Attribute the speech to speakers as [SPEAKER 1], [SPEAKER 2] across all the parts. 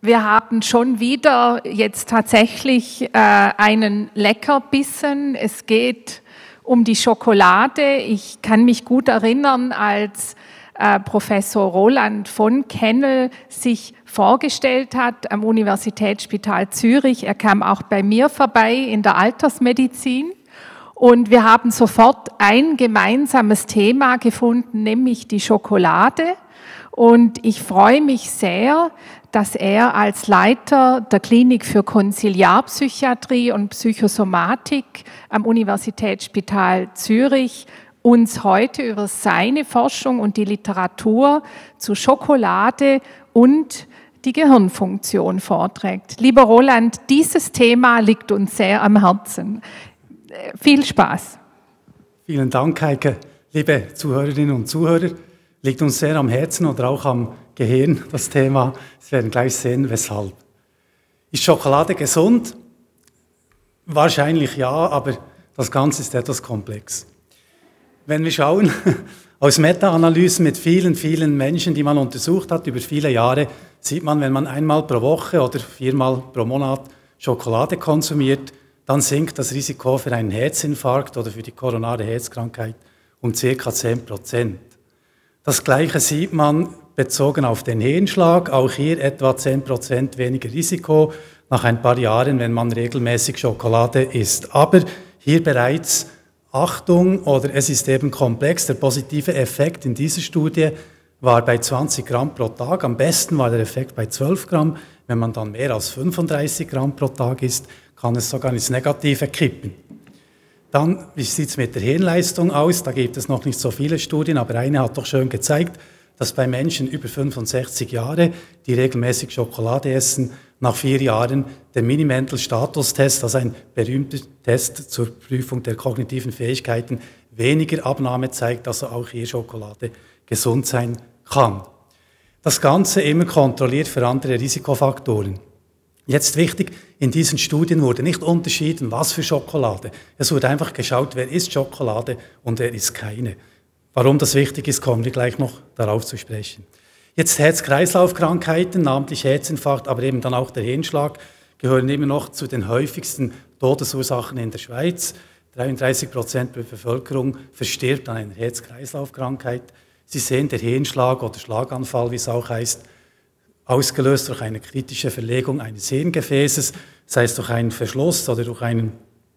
[SPEAKER 1] Wir haben schon wieder jetzt tatsächlich einen Leckerbissen. Es geht um die Schokolade. Ich kann mich gut erinnern, als Professor Roland von Kennel sich vorgestellt hat am Universitätsspital Zürich. Er kam auch bei mir vorbei in der Altersmedizin. Und wir haben sofort ein gemeinsames Thema gefunden, nämlich die Schokolade. Und ich freue mich sehr, dass er als Leiter der Klinik für Konsiliarpsychiatrie und Psychosomatik am Universitätsspital Zürich uns heute über seine Forschung und die Literatur zu Schokolade und die Gehirnfunktion vorträgt. Lieber Roland, dieses Thema liegt uns sehr am Herzen. Viel Spaß.
[SPEAKER 2] Vielen Dank, Heike. Liebe Zuhörerinnen und Zuhörer, liegt uns sehr am Herzen oder auch am Gehirn, das Thema. Sie werden gleich sehen, weshalb. Ist Schokolade gesund? Wahrscheinlich ja, aber das Ganze ist etwas komplex. Wenn wir schauen, aus Meta-Analysen mit vielen, vielen Menschen, die man untersucht hat über viele Jahre, sieht man, wenn man einmal pro Woche oder 4-mal pro Monat Schokolade konsumiert, dann sinkt das Risiko für einen Herzinfarkt oder für die koronare Herzkrankheit um ca. 10%. Das Gleiche sieht man bezogen auf den Hirnschlag, auch hier etwa 10% weniger Risiko nach ein paar Jahren, wenn man regelmäßig Schokolade isst. Aber hier bereits Achtung, oder es ist eben komplex, der positive Effekt in dieser Studie war bei 20 Gramm pro Tag, am besten war der Effekt bei 12 Gramm, wenn man dann mehr als 35 Gramm pro Tag isst, kann es sogar ins Negative kippen. Dann, wie sieht es mit der Hirnleistung aus? Da gibt es noch nicht so viele Studien, aber eine hat doch schön gezeigt, dass bei Menschen über 65 Jahre, die regelmäßig Schokolade essen, nach 4 Jahren der Mini-Mental-Status-Test, also ein berühmter Test zur Prüfung der kognitiven Fähigkeiten, weniger Abnahme zeigt, also auch hier Schokolade gesund sein kann. Das Ganze immer kontrolliert für andere Risikofaktoren. Jetzt wichtig, in diesen Studien wurde nicht unterschieden, was für Schokolade. Es wurde einfach geschaut, wer isst Schokolade und wer isst keine. Warum das wichtig ist, kommen wir gleich noch darauf zu sprechen. Jetzt Herz-Kreislauf-Krankheiten, namentlich Herzinfarkt, aber eben dann auch der Hirnschlag, gehören immer noch zu den häufigsten Todesursachen in der Schweiz. 33% der Bevölkerung verstirbt an einer Herz-Kreislauf-Krankheit. Sie sehen, der Hirnschlag oder Schlaganfall, wie es auch heißt, ausgelöst durch eine kritische Verlegung eines Hirngefäßes, sei es durch einen Verschluss oder durch ein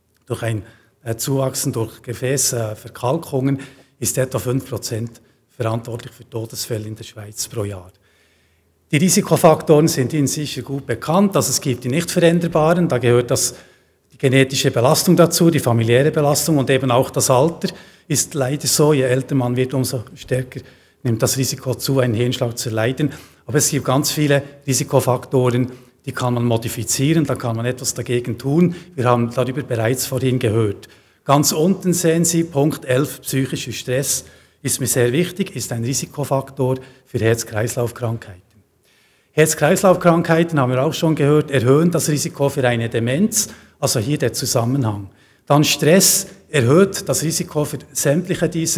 [SPEAKER 2] Zuwachsen durch Gefäßverkalkungen, ist etwa 5% verantwortlich für Todesfälle in der Schweiz pro Jahr. Die Risikofaktoren sind Ihnen sicher gut bekannt, also es gibt die nicht veränderbaren, da gehört die genetische Belastung dazu, die familiäre Belastung und eben auch das Alter ist leider so, je älter man wird, umso stärker nimmt das Risiko zu, einen Hirnschlag zu erleiden. Aber es gibt ganz viele Risikofaktoren, die kann man modifizieren, da kann man etwas dagegen tun. Wir haben darüber bereits vorhin gehört. Ganz unten sehen Sie Punkt 11, psychischer Stress, ist mir sehr wichtig, ist ein Risikofaktor für Herz-Kreislauf-Krankheiten. Herz-Kreislauf-Krankheiten, haben wir auch schon gehört, erhöhen das Risiko für eine Demenz, also hier der Zusammenhang. Dann Stress erhöht das Risiko für sämtliche dieser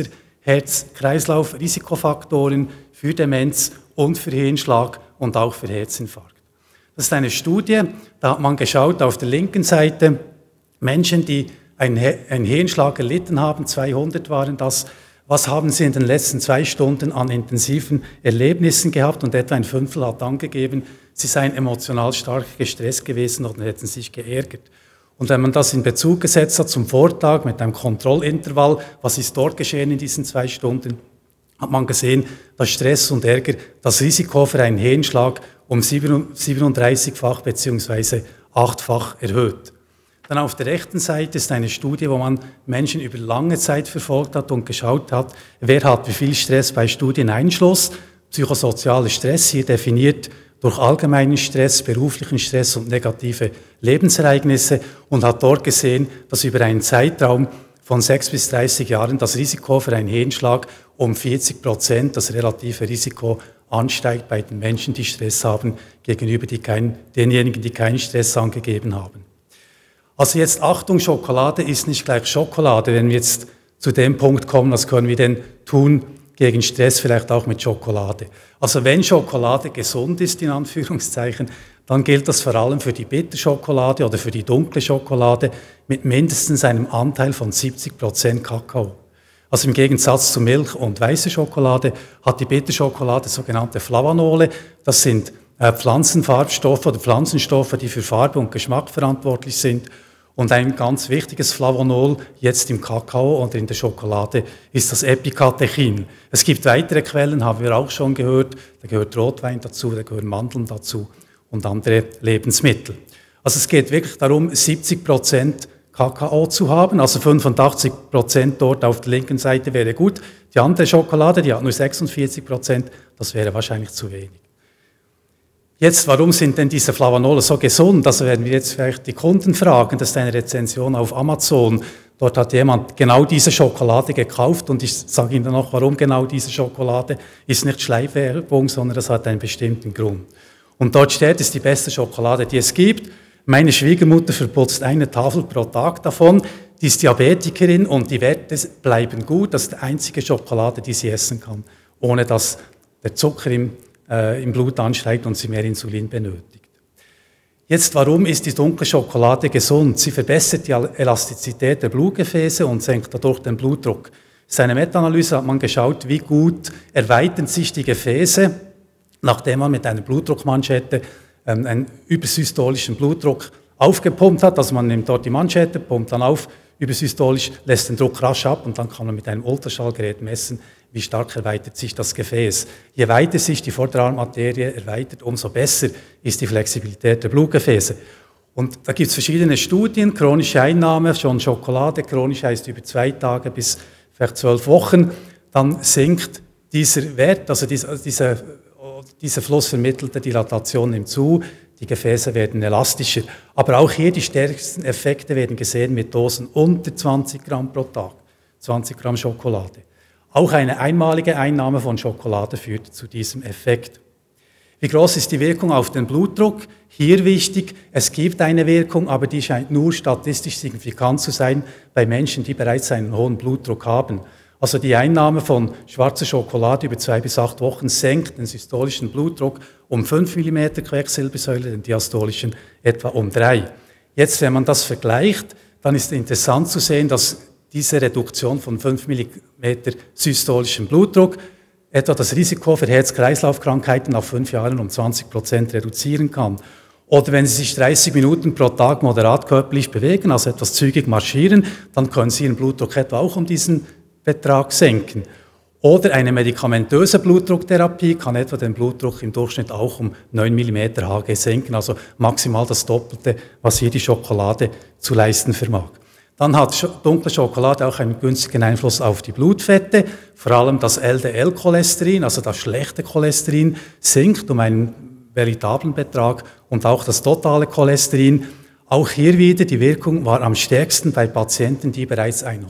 [SPEAKER 2] Herz-Kreislauf-Risikofaktoren für Demenz und für Hirnschlag und auch für Herzinfarkt. Das ist eine Studie, da hat man geschaut auf der linken Seite Menschen, die einen Hirnschlag erlitten haben, 200 waren das. Was haben sie in den letzten 2 Stunden an intensiven Erlebnissen gehabt? Und etwa ein Fünftel hat angegeben, sie seien emotional stark gestresst gewesen oder hätten sich geärgert. Und wenn man das in Bezug gesetzt hat zum Vortag mit einem Kontrollintervall, was ist dort geschehen in diesen 2 Stunden, hat man gesehen, dass Stress und Ärger das Risiko für einen Hirnschlag um 37-fach bzw. 8-fach erhöht. Dann auf der rechten Seite ist eine Studie, wo man Menschen über lange Zeit verfolgt hat und geschaut hat, wer hat wie viel Stress bei Studieneinschluss. Psychosozialer Stress, hier definiert durch allgemeinen Stress, beruflichen Stress und negative Lebensereignisse und hat dort gesehen, dass über einen Zeitraum von 6 bis 30 Jahren das Risiko für einen Hirnschlag um 40%, das relative Risiko ansteigt bei den Menschen, die Stress haben, gegenüber denjenigen, die keinen Stress angegeben haben. Also jetzt Achtung, Schokolade ist nicht gleich Schokolade. Wenn wir jetzt zu dem Punkt kommen, was können wir denn tun gegen Stress, vielleicht auch mit Schokolade. Also wenn Schokolade gesund ist, in Anführungszeichen, dann gilt das vor allem für die Bitterschokolade oder für die dunkle Schokolade mit mindestens einem Anteil von 70% Kakao. Also im Gegensatz zu Milch und weißer Schokolade hat die Bitterschokolade sogenannte Flavanole. Das sind Pflanzenfarbstoffe oder Pflanzenstoffe, die für Farbe und Geschmack verantwortlich sind. Und ein ganz wichtiges Flavonol jetzt im Kakao oder in der Schokolade ist das Epicatechin. Es gibt weitere Quellen, haben wir auch schon gehört. Da gehört Rotwein dazu, da gehören Mandeln dazu und andere Lebensmittel. Also es geht wirklich darum, 70% Kakao zu haben, also 85% dort auf der linken Seite wäre gut. Die andere Schokolade, die hat nur 46%, das wäre wahrscheinlich zu wenig. Jetzt, warum sind denn diese Flavanole so gesund? Also werden wir jetzt vielleicht die Kunden fragen, das ist eine Rezension auf Amazon. Dort hat jemand genau diese Schokolade gekauft und ich sage Ihnen noch, warum genau diese Schokolade. Ist nicht Schleichwerbung, sondern das hat einen bestimmten Grund. Und dort steht, es ist die beste Schokolade, die es gibt. Meine Schwiegermutter verputzt eine Tafel pro Tag davon. Die ist Diabetikerin und die Werte bleiben gut. Das ist die einzige Schokolade, die sie essen kann, ohne dass der Zucker im Blut ansteigt und sie mehr Insulin benötigt. Jetzt, warum ist die dunkle Schokolade gesund? Sie verbessert die Elastizität der Blutgefäße und senkt dadurch den Blutdruck. In seiner Meta-Analyse hat man geschaut, wie gut erweitern sich die Gefäße, nachdem man mit einer Blutdruckmanschette einen übersystemischen Blutdruck aufgepumpt hat. Also man nimmt dort die Manschette, pumpt dann auf, übersystolisch, lässt den Druck rasch ab und dann kann man mit einem Ultraschallgerät messen, wie stark erweitert sich das Gefäß. Je weiter sich die Vorderarmarterie erweitert, umso besser ist die Flexibilität der Blutgefäße. Und da gibt es verschiedene Studien, chronische Einnahme, schon Schokolade, chronisch heißt über 2 Tage bis vielleicht 12 Wochen, dann sinkt dieser Wert, also diese flussvermittelte Dilatation nimmt zu, die Gefäße werden elastischer. Aber auch hier die stärksten Effekte werden gesehen mit Dosen unter 20 Gramm pro Tag, 20 Gramm Schokolade. Auch eine einmalige Einnahme von Schokolade führt zu diesem Effekt. Wie groß ist die Wirkung auf den Blutdruck? Hier wichtig, es gibt eine Wirkung, aber die scheint nur statistisch signifikant zu sein bei Menschen, die bereits einen hohen Blutdruck haben. Also die Einnahme von schwarzer Schokolade über 2 bis 8 Wochen senkt den systolischen Blutdruck um 5 mm Quecksilbersäule, den diastolischen etwa um 3. Jetzt, wenn man das vergleicht, dann ist interessant zu sehen, dass diese Reduktion von 5 mm systolischen Blutdruck etwa das Risiko für Herz-Kreislauf-Krankheiten nach 5 Jahren um 20% reduzieren kann. Oder wenn Sie sich 30 Minuten pro Tag moderat körperlich bewegen, also etwas zügig marschieren, dann können Sie Ihren Blutdruck etwa auch um diesen Betrag senken. Oder eine medikamentöse Blutdrucktherapie kann etwa den Blutdruck im Durchschnitt auch um 9 mm Hg senken, also maximal das Doppelte, was hier die Schokolade zu leisten vermag. Dann hat dunkle Schokolade auch einen günstigen Einfluss auf die Blutfette. Vor allem das LDL-Cholesterin, also das schlechte Cholesterin, sinkt um einen veritablen Betrag und auch das totale Cholesterin. Auch hier wieder, die Wirkung war am stärksten bei Patienten, die bereits ein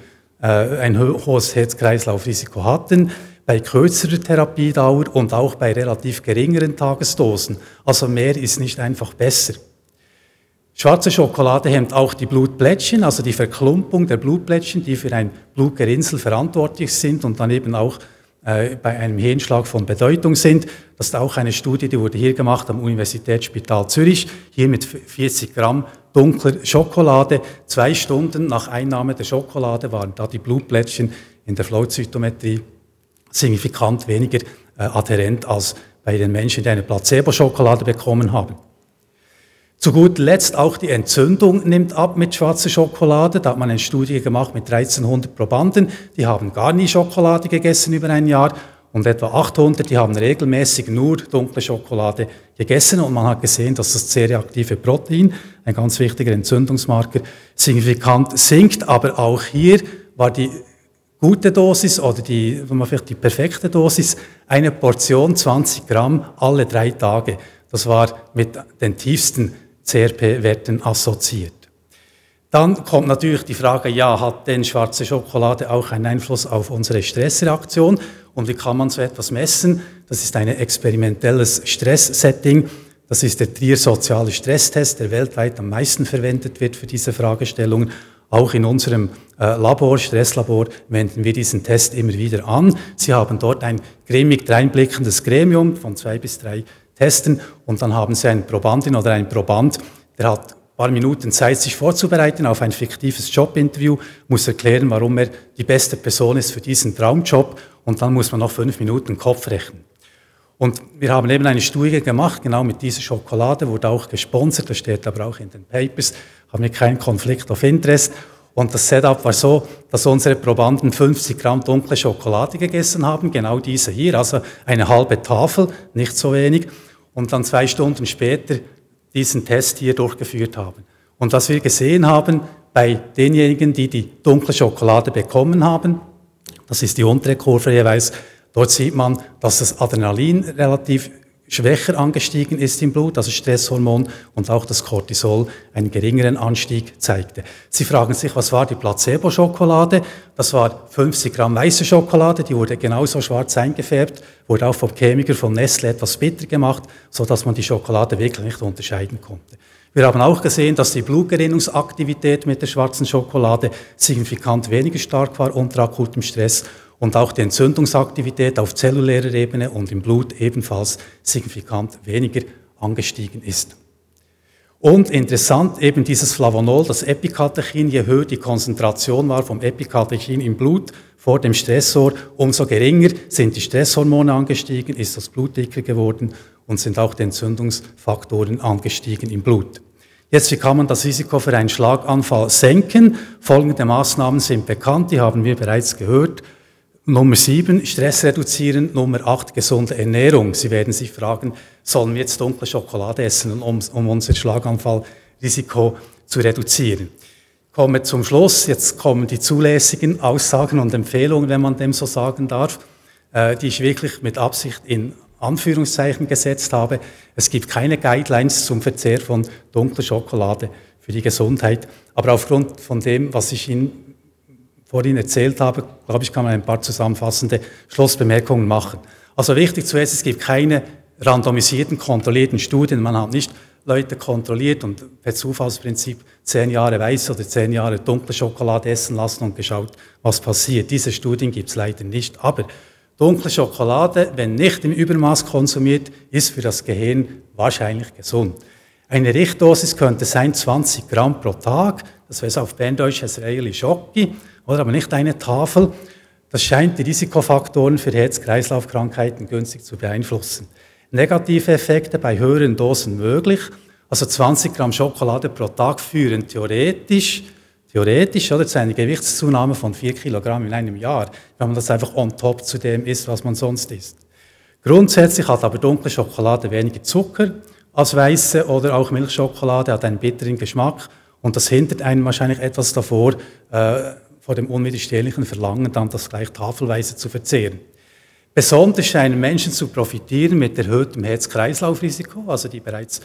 [SPEAKER 2] hohes Herz-Kreislauf-Risiko hatten, bei kürzerer Therapiedauer und auch bei relativ geringeren Tagesdosen. Also mehr ist nicht einfach besser. Schwarze Schokolade hemmt auch die Blutplättchen, also die Verklumpung der Blutplättchen, die für ein Blutgerinnsel verantwortlich sind und dann eben auch bei einem Hirnschlag von Bedeutung sind. Das ist auch eine Studie, die wurde hier gemacht am Universitätsspital Zürich, hier mit 40 Gramm dunkler Schokolade. 2 Stunden nach Einnahme der Schokolade waren da die Blutplättchen in der Flowzytometrie signifikant weniger adhärent als bei den Menschen, die eine Placebo-Schokolade bekommen haben. Zu guter Letzt auch die Entzündung nimmt ab mit schwarzer Schokolade. Da hat man eine Studie gemacht mit 1300 Probanden. Die haben gar nie Schokolade gegessen über ein Jahr und etwa 800, die haben regelmäßig nur dunkle Schokolade gegessen und man hat gesehen, dass das C-reaktive Protein, ein ganz wichtiger Entzündungsmarker, signifikant sinkt. Aber auch hier war die gute Dosis oder vielleicht die perfekte Dosis eine Portion 20 Gramm alle 3 Tage. Das war mit den tiefsten CRP-Werten assoziiert. Dann kommt natürlich die Frage, ja, hat denn schwarze Schokolade auch einen Einfluss auf unsere Stressreaktion? Und wie kann man so etwas messen? Das ist ein experimentelles Stresssetting. Das ist der Trier-soziale Stresstest, der weltweit am meisten verwendet wird für diese Fragestellungen. Auch in unserem Stresslabor, wenden wir diesen Test immer wieder an. Sie haben dort ein grimmig dreinblickendes Gremium von 2 bis 3 testen. Und dann haben Sie eine Probandin oder einen Proband, der hat ein paar Minuten Zeit, sich vorzubereiten auf ein fiktives Jobinterview, muss erklären, warum er die beste Person ist für diesen Traumjob. Und dann muss man noch 5 Minuten Kopf rechnen. Und wir haben eben eine Studie gemacht, genau mit dieser Schokolade, wurde auch gesponsert, das steht aber auch in den Papers, haben wir keinen Konflikt of Interest. Und das Setup war so, dass unsere Probanden 50 Gramm dunkle Schokolade gegessen haben, genau diese hier, also eine halbe Tafel, nicht so wenig. Und dann 2 Stunden später diesen Test hier durchgeführt haben. Und was wir gesehen haben, bei denjenigen, die die dunkle Schokolade bekommen haben, das ist die untere Kurve jeweils, dort sieht man, dass das Adrenalin relativ schwächer angestiegen ist im Blut, also Stresshormon, und auch das Cortisol einen geringeren Anstieg zeigte. Sie fragen sich, was war die Placebo-Schokolade? Das war 50 Gramm weiße Schokolade, die wurde genauso schwarz eingefärbt, wurde auch vom Chemiker von Nestle etwas bitter gemacht, sodass man die Schokolade wirklich nicht unterscheiden konnte. Wir haben auch gesehen, dass die Blutgerinnungsaktivität mit der schwarzen Schokolade signifikant weniger stark war unter akutem Stress und auch die Entzündungsaktivität auf zellulärer Ebene und im Blut ebenfalls signifikant weniger angestiegen ist. Und interessant, eben dieses Flavonol, das Epikatechin, je höher die Konzentration war vom Epikatechin im Blut vor dem Stressor, umso geringer sind die Stresshormone angestiegen, ist das Blut dicker geworden und sind auch die Entzündungsfaktoren angestiegen im Blut. Jetzt, wie kann man das Risiko für einen Schlaganfall senken? Folgende Maßnahmen sind bekannt, die haben wir bereits gehört. Nummer 7, Stress reduzieren. Nummer 8, gesunde Ernährung. Sie werden sich fragen, sollen wir jetzt dunkle Schokolade essen, um unser Schlaganfallrisiko zu reduzieren? Kommen wir zum Schluss. Jetzt kommen die zulässigen Aussagen und Empfehlungen, wenn man dem so sagen darf, die ich wirklich mit Absicht in Anführungszeichen gesetzt habe. Es gibt keine Guidelines zum Verzehr von dunkler Schokolade für die Gesundheit. Aber aufgrund von dem, was ich Ihnen vorhin erzählt habe, glaube ich, kann man ein paar zusammenfassende Schlussbemerkungen machen. Also wichtig zuerst, es gibt keine randomisierten, kontrollierten Studien. Man hat nicht Leute kontrolliert und per Zufallsprinzip 10 Jahre weiß oder 10 Jahre dunkle Schokolade essen lassen und geschaut, was passiert. Diese Studien gibt es leider nicht. Aber dunkle Schokolade, wenn nicht im Übermaß konsumiert, ist für das Gehirn wahrscheinlich gesund. Eine Richtdosis könnte sein 20 Gramm pro Tag. Das wäre auf Berndeutsch ein Reili Schocki, oder aber nicht eine Tafel. Das scheint die Risikofaktoren für Herz-Kreislauf-Krankheiten günstig zu beeinflussen. Negative Effekte bei höheren Dosen möglich. Also 20 Gramm Schokolade pro Tag führen theoretisch oder, zu einer Gewichtszunahme von 4 Kilogramm in einem Jahr, wenn man das einfach on top zu dem isst, was man sonst isst. Grundsätzlich hat aber dunkle Schokolade weniger Zucker als weiße oder auch Milchschokolade, hat einen bitteren Geschmack und das hindert einen wahrscheinlich etwas davor, vor dem unwiderstehlichen Verlangen, dann das gleich tafelweise zu verzehren. Besonders scheinen Menschen zu profitieren mit erhöhtem Herz-Kreislauf-Risiko, also die bereits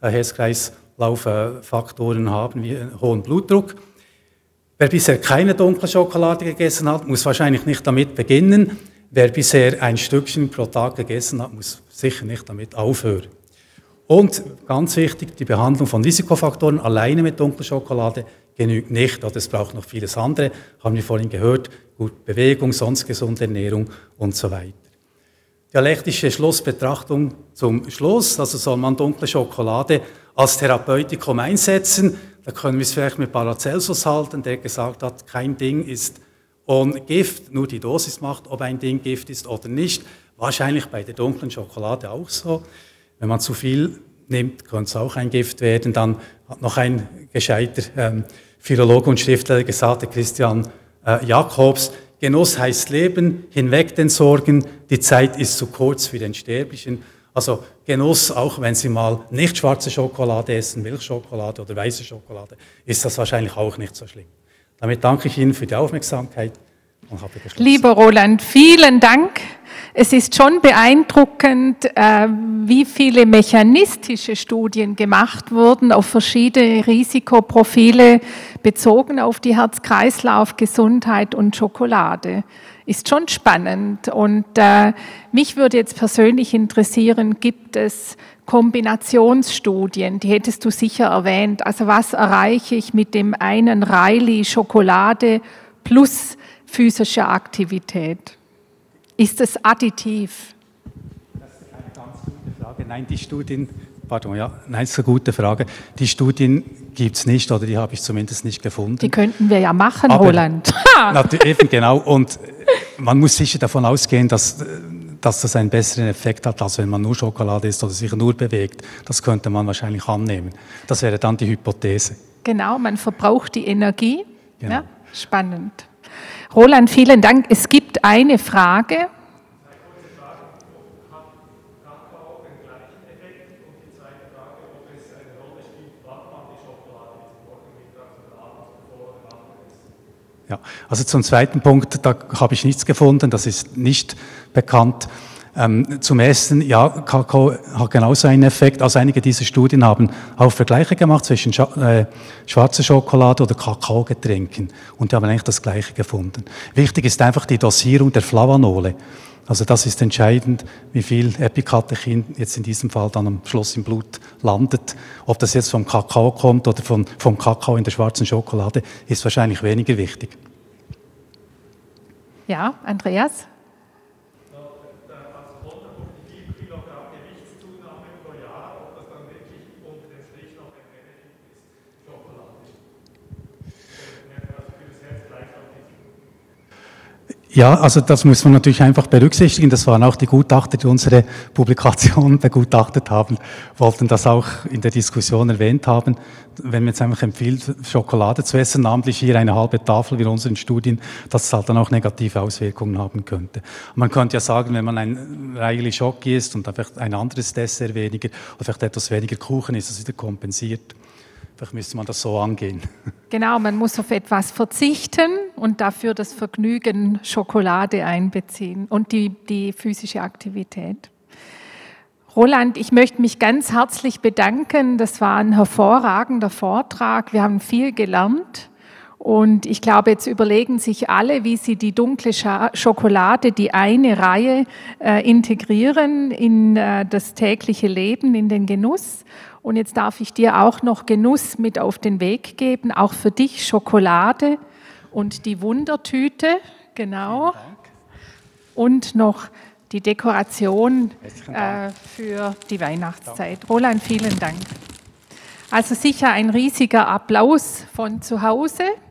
[SPEAKER 2] Herz-Kreislauf-Faktoren haben, wie hohen Blutdruck. Wer bisher keine dunkle Schokolade gegessen hat, muss wahrscheinlich nicht damit beginnen. Wer bisher ein Stückchen pro Tag gegessen hat, muss sicher nicht damit aufhören. Und ganz wichtig, die Behandlung von Risikofaktoren alleine mit dunkler Schokolade genügt nicht, oder es braucht noch vieles andere, haben wir vorhin gehört, gut Bewegung, sonst gesunde Ernährung und so weiter. Dialektische Schlussbetrachtung zum Schluss, also soll man dunkle Schokolade als Therapeutikum einsetzen, da können wir es vielleicht mit Paracelsus halten, der gesagt hat, kein Ding ist ohne Gift, nur die Dosis macht, ob ein Ding Gift ist oder nicht. Wahrscheinlich bei der dunklen Schokolade auch so. Wenn man zu viel nimmt, könnte es auch ein Gift werden. Dann hat noch ein gescheiter Philologe und Schriftsteller gesagt, der Christian Jacobs, Genuss heißt Leben, hinweg den Sorgen, die Zeit ist zu kurz für den Sterblichen. Also Genuss, auch wenn Sie mal nicht schwarze Schokolade essen, Milchschokolade oder weiße Schokolade, ist das wahrscheinlich auch nicht so schlimm. Damit danke ich Ihnen für die Aufmerksamkeit und habe geschlossen.
[SPEAKER 1] Lieber Roland, vielen Dank. Es ist schon beeindruckend, wie viele mechanistische Studien gemacht wurden auf verschiedene Risikoprofile bezogen auf die Herz-Kreislauf-Gesundheit und Schokolade. Ist schon spannend und mich würde jetzt persönlich interessieren, gibt es Kombinationsstudien, die hättest du sicher erwähnt. Also was erreiche ich mit dem einen Reili Schokolade plus physische Aktivität? Ist es additiv?
[SPEAKER 2] Das ist eine ganz gute Frage. Nein, die Studien, pardon, ja, nein, das ist eine gute Frage. Die Studien gibt es nicht, oder die habe ich zumindest nicht gefunden.
[SPEAKER 1] Die könnten wir ja machen,
[SPEAKER 2] aber,
[SPEAKER 1] Roland.
[SPEAKER 2] Eben, genau. Und man muss sicher davon ausgehen, dass das einen besseren Effekt hat, als wenn man nur Schokolade isst oder sich nur bewegt. Das könnte man wahrscheinlich annehmen. Das wäre dann die Hypothese.
[SPEAKER 1] Genau, man verbraucht die Energie.
[SPEAKER 2] Genau.
[SPEAKER 1] Ja, spannend. Roland, vielen Dank. Es gibt eine Frage. Ja, also zum zweiten Punkt, da habe ich nichts gefunden, das ist nicht bekannt. Zum ersten, ja, Kakao hat genauso einen Effekt. Also einige dieser Studien haben auch Vergleiche gemacht zwischen schwarzer Schokolade oder Kakaogetränken und die haben eigentlich das Gleiche gefunden. Wichtig ist einfach die Dosierung der Flavanole. Also das ist entscheidend, wie viel Epikatechin jetzt in diesem Fall dann am Schluss im Blut landet. Ob das jetzt vom Kakao kommt oder vom Kakao in der schwarzen Schokolade, ist wahrscheinlich weniger wichtig. Ja, Andreas?
[SPEAKER 2] Ja, also das muss man natürlich einfach berücksichtigen. Das waren auch die Gutachter, die unsere Publikation begutachtet haben, wollten das auch in der Diskussion erwähnt haben. Wenn man jetzt einfach empfiehlt, Schokolade zu essen, namentlich hier eine halbe Tafel wie in unseren Studien, dass es halt dann auch negative Auswirkungen haben könnte. Und man könnte ja sagen, wenn man ein Reili Schoki isst und vielleicht ein anderes Dessert weniger oder vielleicht etwas weniger Kuchen ist, das wieder kompensiert. Vielleicht müsste man das so angehen.
[SPEAKER 1] Genau, man muss auf etwas verzichten und dafür das Vergnügen Schokolade einbeziehen und die physische Aktivität. Roland, ich möchte mich ganz herzlich bedanken. Das war ein hervorragender Vortrag. Wir haben viel gelernt. Und ich glaube, jetzt überlegen sich alle, wie sie die dunkle Schokolade, die eine Reihe, integrieren in das tägliche Leben, in den Genuss. Und jetzt darf ich dir auch noch Genuss mit auf den Weg geben, auch für dich Schokolade und die Wundertüte, genau. Und noch die Dekoration für die Weihnachtszeit. Roland, vielen Dank. Also sicher ein riesiger Applaus von zu Hause.